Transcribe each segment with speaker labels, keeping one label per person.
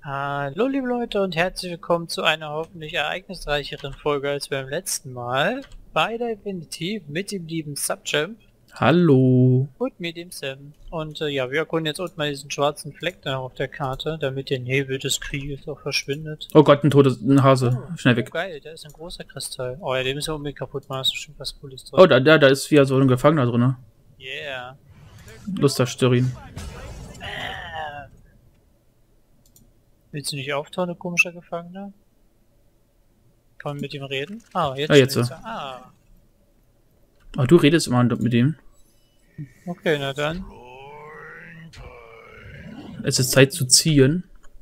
Speaker 1: Hallo liebe Leute und herzlich willkommen zu einer hoffentlich ereignisreicheren Folge als beim letzten Mal bei der Divinity mit dem lieben Subchamp.
Speaker 2: Hallo.
Speaker 1: Und mir dem Sam. Und ja, wir erkunden jetzt unten mal diesen schwarzen Fleck da auf der Karte, damit der Nebel des Krieges auch verschwindet.
Speaker 2: Oh Gott, ein Hase. Schnell weg.
Speaker 1: Oh geil, da ist ein großer Kristall. Oh ja, den müssen wir unbedingt kaputt machen, da ist bestimmt was Cooles drin.
Speaker 2: Oh, da ist wieder so ein Gefangener drin.
Speaker 1: Yeah.
Speaker 2: Lusterstyrin.
Speaker 1: Willst du nicht auftauchen, du komischer Gefangener? Kann man mit ihm reden? Ah, jetzt.
Speaker 2: Oh, du redest immer mit ihm.
Speaker 1: Okay, na dann.
Speaker 2: Es ist Zeit zu ziehen.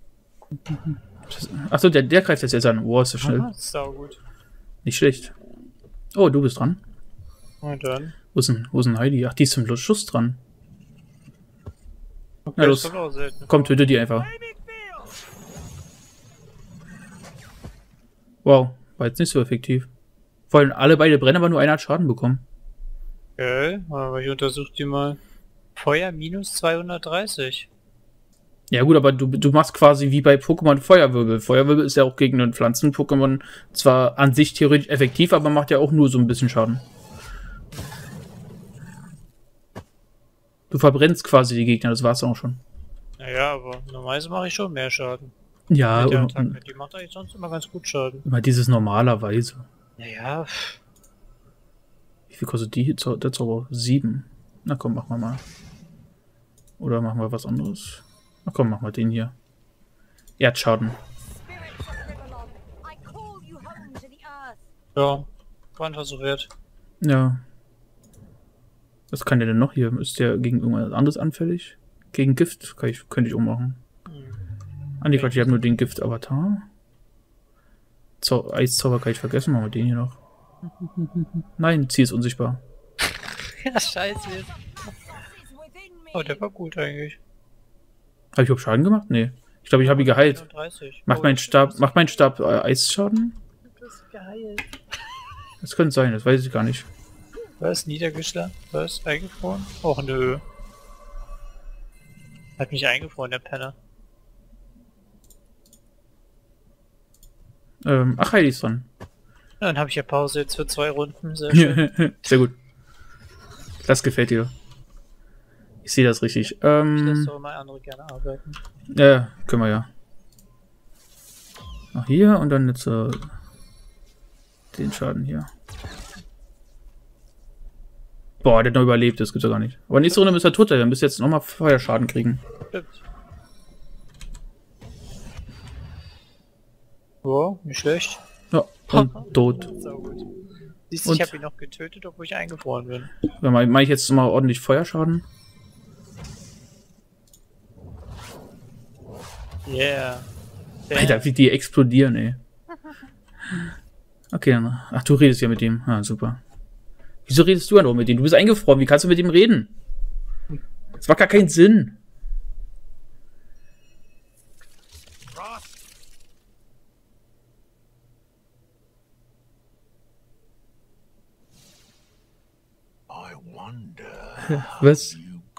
Speaker 2: Achso, der greift jetzt an. Wow, ist so schnell.
Speaker 1: Sau gut.
Speaker 2: Nicht schlecht. Oh, du bist dran.
Speaker 1: Na dann.
Speaker 2: Wo ist denn Heidi? Ach, die ist zum Schuss dran.
Speaker 1: Okay,
Speaker 2: Na los. Komm, töte die einfach. Wow, war jetzt nicht so effektiv. Vor allem alle beide brennen, aber nur einer hat Schaden bekommen.
Speaker 1: Okay, aber ich untersuche die mal. Feuer minus 230.
Speaker 2: Ja gut, aber du machst quasi wie bei Pokémon Feuerwirbel. Feuerwirbel ist ja auch gegen einen Pflanzen-Pokémon zwar an sich theoretisch effektiv, aber macht ja auch nur so ein bisschen Schaden. Du verbrennst quasi die Gegner, das war's auch schon.
Speaker 1: Naja, aber normalerweise mache ich schon mehr Schaden.
Speaker 2: Ja,
Speaker 1: mit der Attacke. Die macht eigentlich sonst immer ganz gut Schaden.
Speaker 2: Immer dieses normalerweise.
Speaker 1: Naja.
Speaker 2: Wie viel kostet der Zauber? 7. Na komm, machen wir mal. Oder machen wir was anderes? Na komm, machen wir den hier. Erdschaden.
Speaker 1: Ja, war ein Versuch wert.
Speaker 2: Ja. Was kann der denn noch hier? Ist der gegen irgendwas anderes anfällig? Gegen Gift könnte ich ummachen. Ah, nee, Quatsch, ich habe nur den Gift-Avatar. Eiszauber kann ich vergessen, machen wir den hier noch. Nein, Ziel ist unsichtbar.
Speaker 1: Ja, scheiße. Oh, der war gut eigentlich.
Speaker 2: Habe ich überhaupt Schaden gemacht? Nee. Ich glaube, ich habe ihn geheilt.
Speaker 1: 31.
Speaker 2: Macht mein Stab Eisschaden?
Speaker 1: Du bist geheilt.
Speaker 2: Das könnte sein, das weiß ich gar nicht.
Speaker 1: Was? Niedergeschlagen? Was? Eingefroren? Och, nö. Hat mich eingefroren, der Penner.
Speaker 2: Ach, Heidi ist dran.
Speaker 1: Ja, dann habe ich ja Pause jetzt für 2 Runden. Sehr schön.
Speaker 2: Sehr gut. Das gefällt dir. Ich sehe das richtig.
Speaker 1: Ich lasse doch mal andere gerne arbeiten.
Speaker 2: Ja, können wir ja. Noch hier und dann jetzt den Schaden hier. Boah, der hat noch überlebt, das gibt's ja gar nicht. Aber nächste Runde müsste er tot sein, wir müssen jetzt nochmal Feuerschaden kriegen.
Speaker 1: Stimmt. Wow, nicht schlecht.
Speaker 2: Ja, und tot.
Speaker 1: Sau gut. Siehst du, ich habe ihn noch getötet, obwohl ich eingefroren bin.
Speaker 2: Dann mache ich jetzt mal ordentlich Feuerschaden.
Speaker 1: Yeah.
Speaker 2: Alter, wie die explodieren, ey. Okay, dann. Ach, du redest ja mit ihm. Ah, super. Wieso redest du dann auch mit ihm? Du bist eingefroren, wie kannst du mit ihm reden? Das macht gar keinen Sinn. Was?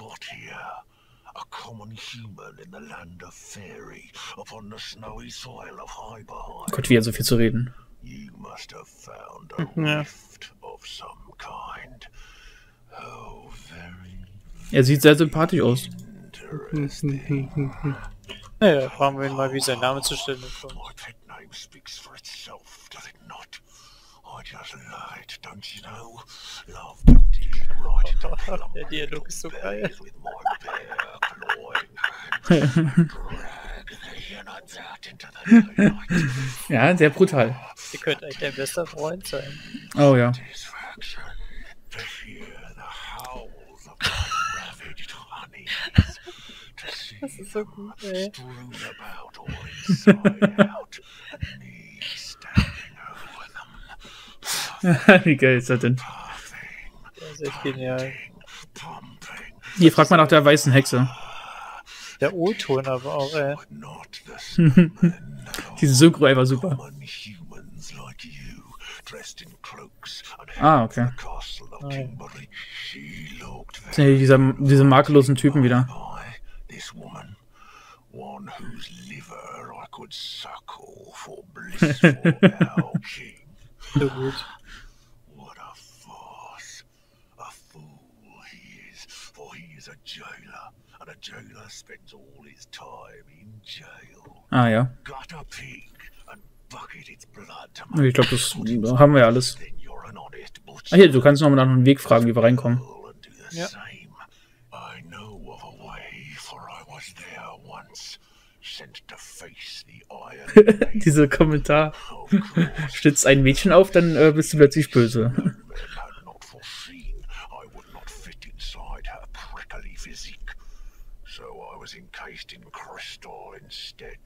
Speaker 2: Gott, wie er so viel zu reden.
Speaker 1: Ja.
Speaker 2: Er sieht sehr sympathisch aus.
Speaker 1: Naja, fragen wir ihn mal, wie sein Name zustande kommt. Der Dialog ist so geil.
Speaker 2: Ja, sehr brutal.
Speaker 1: Ihr könnt eigentlich dein bester Freund sein.
Speaker 2: Oh ja.
Speaker 1: Das ist so gut, ey.
Speaker 2: Wie geil ist das denn?
Speaker 1: Das ist echt genial.
Speaker 2: Hier, frag mal nach der weißen Hexe.
Speaker 1: Der O-Ton aber auch, ey.
Speaker 2: Diese Synchro einfach super. Ah, okay. Diese makellosen Typen wieder.
Speaker 3: ever I could suckle for blissful alchemy.
Speaker 1: So gut.
Speaker 3: What a farce. A fool he is, for he is a jailer, and a jailer spends all his time in jail.
Speaker 2: Ah ja.
Speaker 3: Got a pig and bucket its blood to
Speaker 2: Ich glaube, das haben wir ja alles.
Speaker 3: then you're an honest butcher.
Speaker 2: Ah, hier, du kannst noch mal nach einem Weg fragen, wie wir reinkommen.
Speaker 3: And do the
Speaker 1: Yeah.
Speaker 3: same. I know of a way, for I was there once, sent to face the iron.
Speaker 2: Dieser Kommentar.
Speaker 3: Of course,
Speaker 2: Stützt ein Mädchen auf, dann bist du plötzlich böse.
Speaker 3: men had not foreseen I would not fit inside her prickly physique, so I was encased in crystal instead.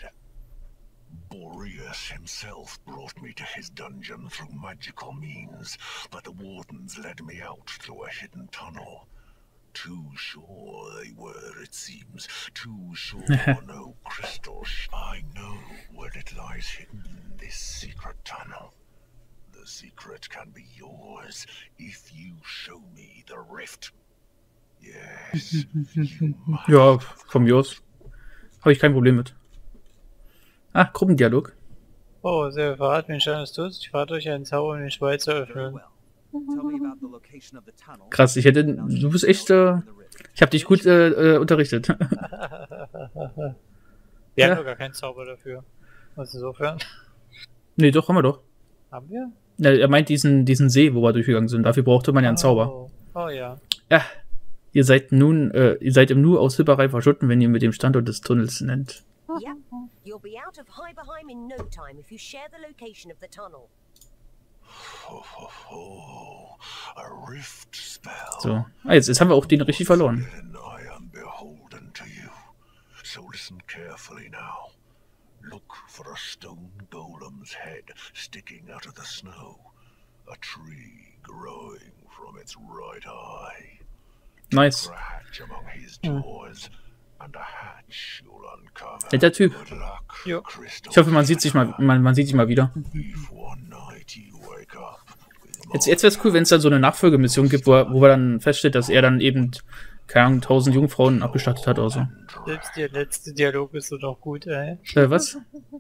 Speaker 3: Boreas himself brought me to his dungeon through magical means, but the wardens led me out through a hidden tunnel. Too sure they were, it seems. Too sure no crystal. I know where it lies hidden, this secret tunnel. The secret can be yours if you show me the rift. Yes, you must.
Speaker 2: Ja, von mir aus. Habe ich kein Problem mit. Ah, Gruppendialog.
Speaker 1: Oh, sehr verrat mir Stein des Todes. Ich verrate euch einen Zauber, um den Schweiz zu
Speaker 4: Very
Speaker 1: öffnen.
Speaker 4: well. Tell me about the location of the tunnel.
Speaker 2: Krass, du bist echt, ich habe dich gut unterrichtet.
Speaker 1: Wir
Speaker 2: Ja.
Speaker 1: haben doch gar keinen Zauber dafür. Also insofern.
Speaker 2: Nee, doch, haben wir doch.
Speaker 1: Haben wir?
Speaker 2: Ja, er meint diesen See, wo wir durchgegangen sind. Dafür brauchte man ja einen Zauber.
Speaker 1: Oh ja.
Speaker 2: Ja, ihr seid im Nu aus Hipperei verschwunden, wenn ihr mit dem Standort des Tunnels nennt.
Speaker 5: Yep. You'll be out of Hyberheim in no time if you share the location of the tunnel.
Speaker 3: Ho, ho, ho. A rift spell.
Speaker 2: So. Ah, jetzt haben wir auch den richtig verloren.
Speaker 3: Then I am beholden to you. So listen carefully now. Look for a stone golem's head sticking out of the snow. A tree growing from its right eye.
Speaker 2: Nice.
Speaker 3: Scratch among his jaws, and a hatch you'll uncover.
Speaker 2: Netter Typ.
Speaker 3: Good luck,
Speaker 1: Jo.
Speaker 3: Christopher.
Speaker 2: Ich hoffe, man sieht sich mal wieder.
Speaker 3: If one night you wake up with
Speaker 2: Jetzt wäre es cool, wenn es dann so eine Nachfolgemission gibt, wo wir dann feststellt, dass er dann eben, keine Ahnung, 1000 Jungfrauen abgestattet hat oder so.
Speaker 1: Selbst der letzte Dialog ist so noch gut, ey.
Speaker 2: Was?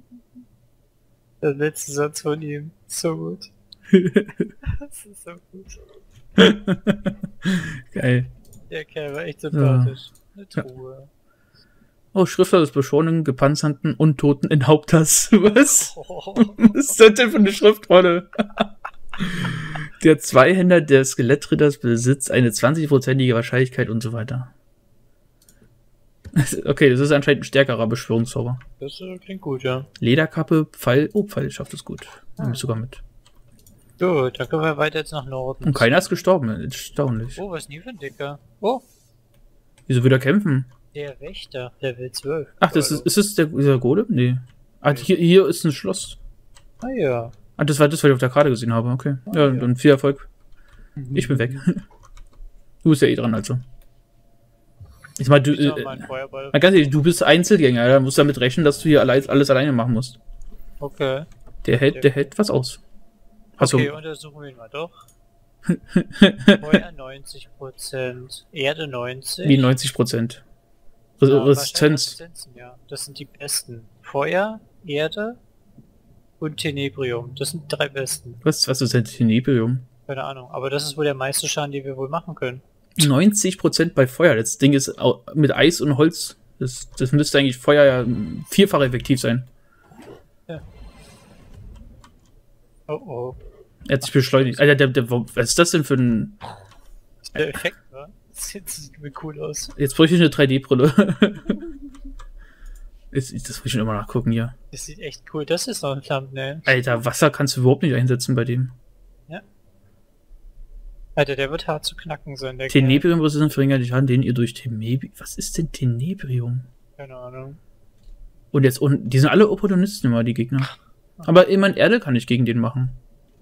Speaker 1: Der letzte Satz von ihm. So gut. Das ist so gut.
Speaker 2: Geil.
Speaker 1: Der Kerl war echt sympathisch. Eine Truhe.
Speaker 2: Oh, Schrifter des beschworenen, gepanzerten Untoten in Haupthaus. Was?
Speaker 1: Oh.
Speaker 2: Was ist das denn für eine Schriftrolle? Der Zweihänder des Skelettritters besitzt eine 20%ige Wahrscheinlichkeit und so weiter. Okay, das ist anscheinend ein stärkerer Beschwörungszauber.
Speaker 1: Das klingt gut, ja.
Speaker 2: Lederkappe, Pfeil. Oh, Pfeil schafft es gut. Nehme ich sogar mit.
Speaker 1: Gut, dann können wir weiter jetzt nach Norden.
Speaker 2: Und keiner ist gestorben. Erstaunlich.
Speaker 1: Oh, was ist denn hier für ein Dicker? Oh,
Speaker 2: Wieso will er kämpfen?
Speaker 1: der Wächter, Level 12.
Speaker 2: Ach, ist es dieser Golem? Nee. Ah, hier ist ein Schloss.
Speaker 1: Ah ja.
Speaker 2: Ah, das war das, was ich auf der Karte gesehen habe. Okay. Ja,
Speaker 1: ja.
Speaker 2: dann viel Erfolg. Ich bin weg. Du bist ja eh dran, also. Ich meine, du,
Speaker 1: Ich sag mal einen Feuerball.
Speaker 2: ganz ehrlich, du bist Einzelgänger, da musst du damit rechnen, dass du hier alles alleine machen musst.
Speaker 1: Okay.
Speaker 2: Der hält was aus. Also,
Speaker 1: Okay, untersuchen wir ihn mal doch. Feuer 90%, Erde 90%.
Speaker 2: wie 90%.
Speaker 1: Ja,
Speaker 2: Resistenz.
Speaker 1: Resistenzen, ja. Das sind die besten. Feuer, Erde und Tenebrium. Das sind die 3 besten.
Speaker 2: Was ist denn Tenebrium?
Speaker 1: Keine Ahnung. Aber das ist wohl der meiste Schaden, den wir wohl machen können.
Speaker 2: 90% bei Feuer. Das Ding ist mit Eis und Holz. Das müsste eigentlich Feuer ja vierfach effektiv sein.
Speaker 1: Oh oh.
Speaker 2: Er hat sich beschleunigt. Alter, was ist das denn für ein...
Speaker 1: Der Effekt, wa? Das sieht mir cool aus.
Speaker 2: Jetzt bräuchte ich eine 3D-Brille. Das muss ich schon immer nachgucken hier.
Speaker 1: Das sieht echt cool. Das ist noch ein Thumbnail.
Speaker 2: Alter, Wasser kannst du überhaupt nicht einsetzen bei dem.
Speaker 1: Alter, der wird hart zu knacken sein, der Kerl.
Speaker 2: Tenebrium resistent verringert die Schaden, den ihr durch Tenebrium... Was ist denn Tenebrium?
Speaker 1: Keine Ahnung.
Speaker 2: Und jetzt unten, die sind alle Opportunisten immer, die Gegner. Aber immerhin Erde kann ich gegen den machen.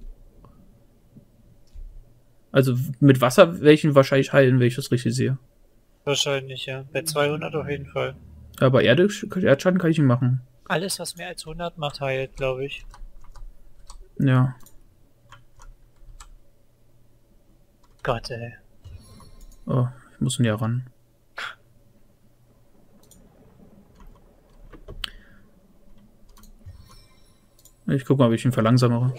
Speaker 2: Also mit Wasser werde ich ihn wahrscheinlich heilen, wenn ich das richtig sehe.
Speaker 1: Wahrscheinlich, ja. Bei 200 auf jeden Fall.
Speaker 2: Ja, aber Erdschaden kann ich ihn machen.
Speaker 1: Alles, was mehr als 100 macht, heilt, glaube ich.
Speaker 2: Ja.
Speaker 1: Gott, ey.
Speaker 2: Oh, ich muss näher ran. Ich guck mal, ob ich ihn verlangsamere.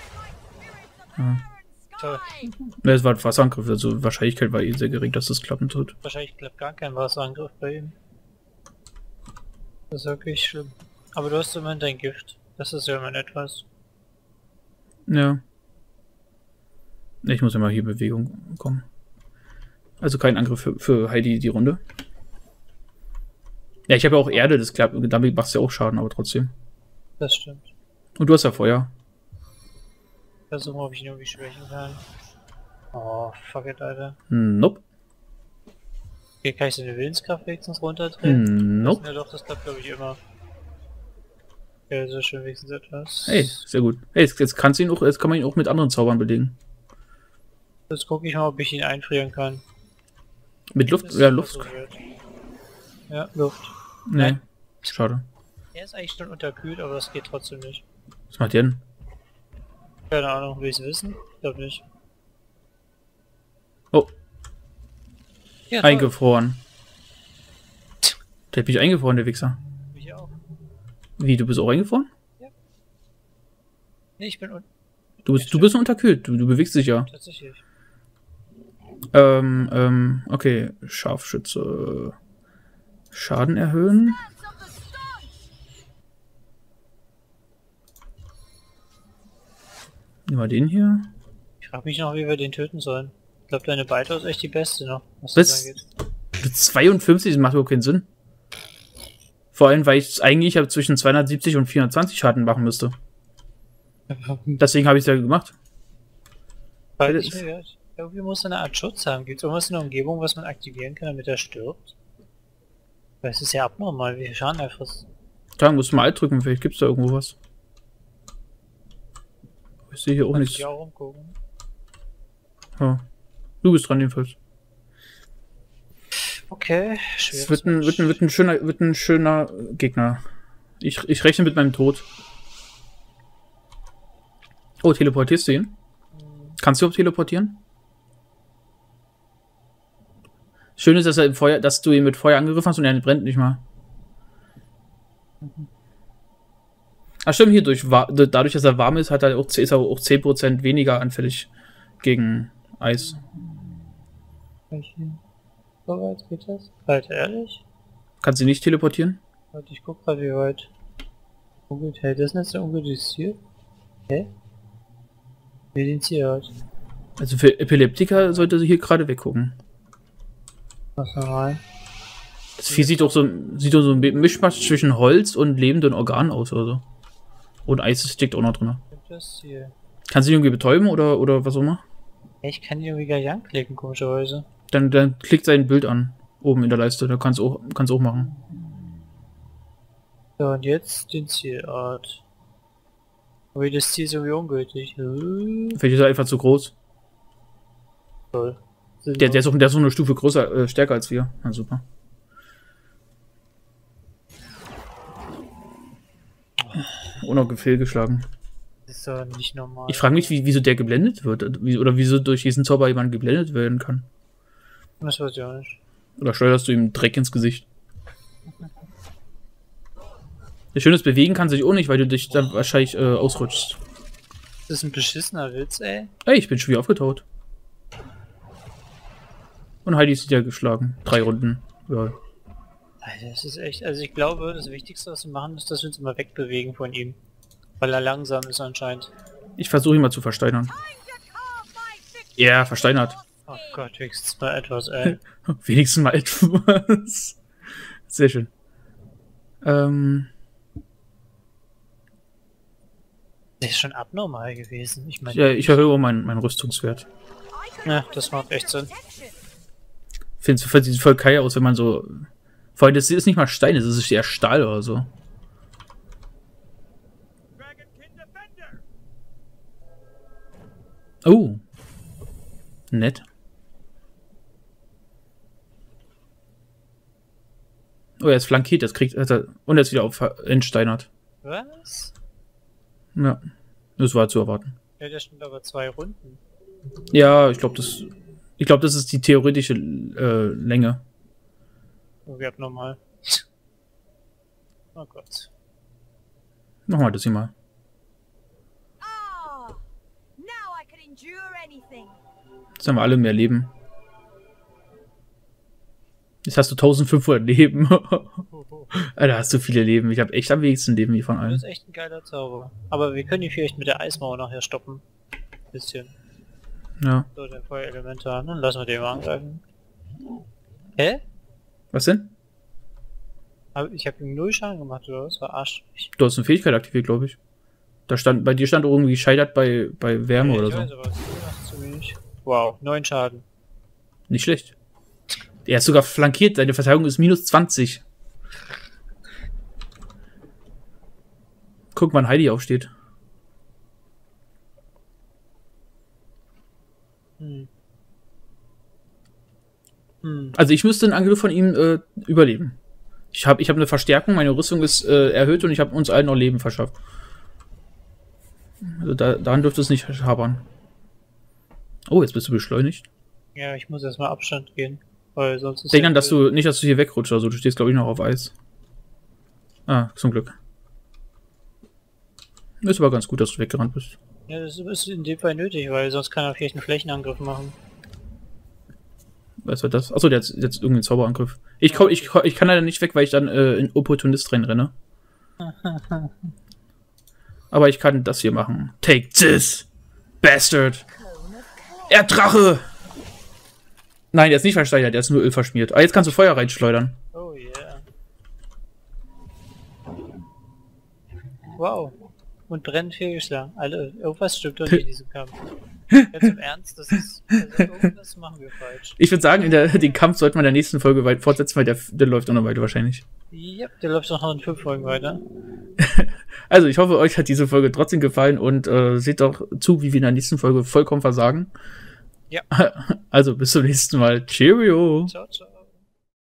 Speaker 1: Toll.
Speaker 2: Ne, es war ein Wasserangriff, also Wahrscheinlichkeit war eh sehr gering, dass das klappen wird.
Speaker 1: Wahrscheinlich klappt gar kein Wasserangriff bei ihm. Das ist wirklich schlimm. Aber du hast immerhin dein Gift. Das ist ja immerhin etwas.
Speaker 2: Ja. Ich muss ja mal hier in Bewegung kommen. Also kein Angriff für Heidi die Runde. Ja, ich habe ja auch Erde, das klappt. Damit machst du ja auch Schaden, aber trotzdem.
Speaker 1: Das stimmt.
Speaker 2: Und du hast ja Feuer.
Speaker 1: Versuchen, ob ich ihn irgendwie schwächen kann. Oh, fuck it, Alter.
Speaker 2: Nope.
Speaker 1: Hier kann ich seine Willenskraft wenigstens runterdrehen.
Speaker 2: Nope.
Speaker 1: Ja doch, das klappt glaube ich immer. Ja, so schön wenigstens etwas.
Speaker 2: Hey, sehr gut. Hey, jetzt kann man ihn auch mit anderen Zaubern belegen.
Speaker 1: Jetzt gucke ich mal, ob ich ihn einfrieren kann.
Speaker 2: Mit Luft?
Speaker 1: Das
Speaker 2: Ja,
Speaker 1: ist
Speaker 2: Luft.
Speaker 1: so weird. Ja, Luft.
Speaker 2: Nee.
Speaker 1: Nein.
Speaker 2: Schade.
Speaker 1: Er ist eigentlich schon unterkühlt, aber das geht trotzdem nicht.
Speaker 2: Was macht der denn?
Speaker 1: Keine Ahnung, will ich es wissen? Ich glaube nicht.
Speaker 2: Oh,
Speaker 1: Ja, toll.
Speaker 2: eingefroren. Der hat mich eingefroren, der Wichser.
Speaker 1: Ich auch.
Speaker 2: Wie, du bist auch eingefroren?
Speaker 1: Nee, ich bin
Speaker 2: Du bist unterkühlt, du bewegst dich ja.
Speaker 1: tatsächlich.
Speaker 2: Okay. Scharfschütze. Schaden erhöhen. Nehmen wir den hier.
Speaker 1: Ich frage mich noch, wie wir den töten sollen. Ich glaube, deine Beiter ist echt die beste noch, was
Speaker 2: Was?
Speaker 1: das angeht.
Speaker 2: 52, das macht überhaupt keinen Sinn. Vor allem, weil ich eigentlich zwischen 270 und 420 Schaden machen müsste. Deswegen habe ich es ja gemacht.
Speaker 1: Weil
Speaker 2: das
Speaker 1: ich
Speaker 2: ist-
Speaker 1: mir gedacht, irgendwie muss er eine Art Schutz haben. Gibt es irgendwas in der Umgebung, was man aktivieren kann, damit er stirbt? Weil es ist ja abnormal, wie viel Schaden er frisst.
Speaker 2: Da musst du mal Alt drücken, vielleicht gibt es da irgendwo was. Ich sehe hier auch
Speaker 1: Kann
Speaker 2: nichts.
Speaker 1: ich auch umgucken.
Speaker 2: Ja. Du bist dran jedenfalls.
Speaker 1: Okay,
Speaker 2: Es wird ein schöner Gegner. Ich rechne mit meinem Tod. Oh, teleportierst du ihn? Kannst du auch teleportieren? Schön ist, dass du ihn mit Feuer angegriffen hast und er brennt nicht mal. Ach stimmt, dadurch, dass er warm ist, ist er auch 10% weniger anfällig gegen Eis.
Speaker 1: So weit geht das? Alter, ehrlich?
Speaker 2: Kannst du ihn nicht teleportieren?
Speaker 1: Warte, ich guck gerade, wie weit. Ungültig, hey, das ist jetzt ein ungültiges Ziel? Hä? Wie den Ziel hat.
Speaker 2: Also für Epileptiker sollte sie hier gerade weggucken.
Speaker 1: Was normal?
Speaker 2: Das Vieh sieht doch so ein Mischmasch zwischen Holz und lebenden Organen aus oder so. Und Eis steckt auch noch drin.
Speaker 1: Das Ziel.
Speaker 2: Kannst du ihn irgendwie betäuben oder was auch immer?
Speaker 1: Ja, ich kann die irgendwie gar nicht anklicken, komischerweise.
Speaker 2: Dann klickt sein Bild an. Oben in der Leiste. Da kannst du auch machen.
Speaker 1: So, und jetzt den Zielart. Aber das Ziel ist irgendwie ungültig.
Speaker 2: Vielleicht ist er einfach zu groß.
Speaker 1: Toll.
Speaker 2: Der ist auch eine Stufe größer, stärker als wir. Na super. Und noch fehlgeschlagen.
Speaker 1: Das ist doch nicht normal.
Speaker 2: Ich frage mich, wieso der geblendet wird. Oder wieso durch diesen Zauber jemand geblendet werden kann.
Speaker 1: Das weiß ich auch nicht.
Speaker 2: Oder steuerst du ihm Dreck ins Gesicht? Das Schöne ist, bewegen kann sich auch nicht, weil du dich dann wahrscheinlich ausrutschst.
Speaker 1: Das ist ein beschissener Witz, ey.
Speaker 2: Ey, ich bin schon wieder aufgetaut. Und Heidi ist wieder geschlagen. 3 Runden. Ja.
Speaker 1: Alter, das ist echt... Also ich glaube, das Wichtigste, was wir machen, ist, dass wir uns immer wegbewegen von ihm. Weil er langsam ist anscheinend.
Speaker 2: Ich versuche ihn mal zu versteinern. Ja, versteinert.
Speaker 1: Oh Gott, wenigstens mal etwas, ey.
Speaker 2: Wenigstens mal etwas. Sehr schön.
Speaker 1: Der ist schon abnormal gewesen. Ich meine...
Speaker 2: Ja, ich erhöhe meinen Rüstungswert.
Speaker 1: Ja, das macht echt Sinn.
Speaker 2: Find's sieht voll geil aus, wenn man so... Vor allem, das ist nicht mal Stein, das ist eher Stahl oder so. Oh. Nett. Oh, er ist flankiert, und er ist wieder entsteinert.
Speaker 1: Was?
Speaker 2: Ja. Das war zu erwarten.
Speaker 1: Ja, der stimmt aber 2 Runden.
Speaker 2: Ja, ich glaube, das ist die theoretische Länge.
Speaker 1: Irgendwie abnormal. Oh Gott.
Speaker 2: Nochmal das hier mal. Jetzt haben wir alle mehr Leben. Jetzt hast du 1500 Leben. Alter, hast du viele Leben. Ich habe echt am wenigsten Leben hier von
Speaker 1: Das
Speaker 2: allen.
Speaker 1: ist echt ein geiler Zauber. Aber wir können ihn vielleicht mit der Eismauer nachher stoppen. Bisschen.
Speaker 2: Ja.
Speaker 1: So, der Feuerelementar. Dann lassen wir den mal angreifen. Hä?
Speaker 2: Was denn?
Speaker 1: Ich habe ihm 0 Schaden gemacht, oder was? War Arsch.
Speaker 2: Du hast eine Fähigkeit aktiviert, glaube ich. Bei dir stand irgendwie scheitert bei Wärme oder so.
Speaker 1: Weiß, aber du machst zu wenig. Wow, 9 Schaden.
Speaker 2: Nicht schlecht. Er ist sogar flankiert, seine Verteidigung ist minus 20. Guck, wann Heidi aufsteht. Also ich müsste einen Angriff von ihm überleben. Ich hab eine Verstärkung, meine Rüstung ist erhöht und ich habe uns allen noch Leben verschafft. Also daran dürfte es nicht hapern. Oh, jetzt bist du beschleunigt.
Speaker 1: Ja, ich muss erstmal Abstand gehen. Weil sonst ist
Speaker 2: Denk dann, dass du hier wegrutschst, also du stehst glaube ich noch auf Eis. Ah, zum Glück. Ist aber ganz gut, dass du weggerannt bist.
Speaker 1: Ja, das ist in dem Fall nötig, weil sonst kann er vielleicht einen Flächenangriff machen.
Speaker 2: Was war das? Achso, der hat jetzt irgendeinen Zauberangriff. Ich kann leider nicht weg, weil ich dann in Opportunist reinrenne. Aber ich kann das hier machen. Take this, Bastard! Er Drache! Nein, der ist nicht versteinert, der ist nur Öl verschmiert. Ah, jetzt kannst du Feuer reinschleudern.
Speaker 1: Oh yeah. Wow. Und brennend fehlgeschlagen. Alle, irgendwas stimmt doch nicht in diesem Kampf. Ganz im Ernst, irgendwas machen wir falsch.
Speaker 2: Ich würde sagen, den Kampf sollte man in der nächsten Folge weit fortsetzen, weil der läuft auch noch weiter wahrscheinlich.
Speaker 1: Ja, der läuft noch in 5 Folgen weiter.
Speaker 2: Also, ich hoffe, euch hat diese Folge trotzdem gefallen und seht doch zu, wie wir in der nächsten Folge vollkommen versagen.
Speaker 1: Ja.
Speaker 2: Also, bis zum nächsten Mal. Cheerio!
Speaker 1: Ciao, ciao.